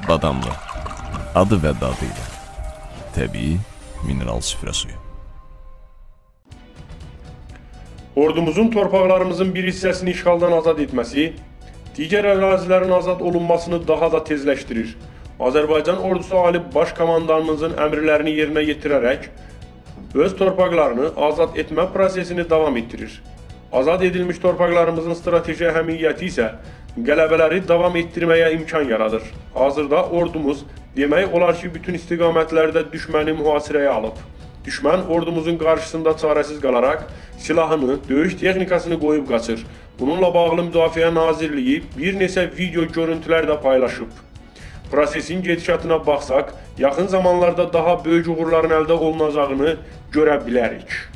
Badamlı, adı və dadıyla, təbii mineral süfrə suyu. Ordumuzun torpaqlarımızın bir hissəsini işğaldan azad etməsi, digər ərazilərin azad olunmasını daha da tezləşdirir. Azərbaycan ordusu Ali Baş Komandanımızın əmrlərini yerinə yetirərək, öz torpaqlarını azad etmə prosesini davam etdirir. Azad edilmiş torpaqlarımızın strateji əhəmiyyəti isə qələbələri davam etdirməyə imkan yaradır. Hazırda ordumuz demək olar ki, bütün istiqamətlərdə düşməni mühasirəyə alıb. Düşmən ordumuzun qarşısında çarəsiz qalaraq silahını, döyüş texnikasını qoyub qaçır. Bununla bağlı Müdafiə Nazirliyi bir neçə video görüntülər də paylaşıb. Prosesin gedişatına baxsaq, yaxın zamanlarda daha böyük uğurların əldə olunacağını görə bilərik.